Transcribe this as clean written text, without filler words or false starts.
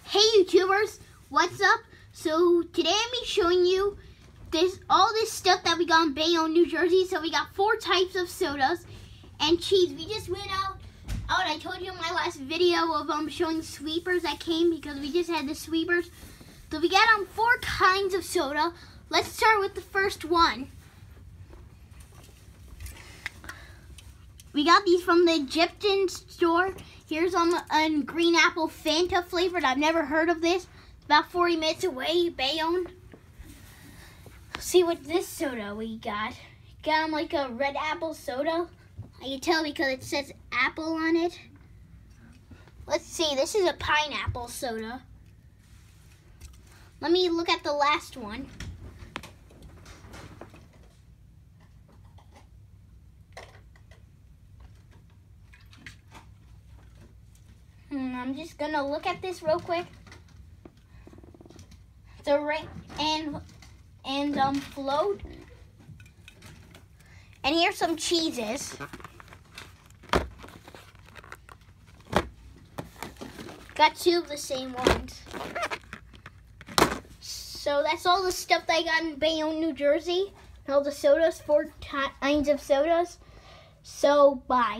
Hey YouTubers, what's up? So today I'm be showing you all this stuff that we got in Bayonne, New Jersey. So we got 4 types of sodas and cheese. We just went out. I told you in my last video of showing sweepers that came because we just had the sweepers. So we got 4 kinds of soda. Let's start with the first one. We got these from the Egyptian store. Here's a green apple Fanta flavored. I've never heard of this. It's about 40 minutes away, Bayonne. See what this soda we got. Got like a red apple soda. I can tell because it says apple on it. Let's see, this is a pineapple soda. Let me look at the last one. I'm just gonna look at this real quick. The float. And here's some cheeses. Got 2 of the same ones. So that's all the stuff that I got in Bayonne, New Jersey. All the sodas, 4 kinds of sodas. So bye.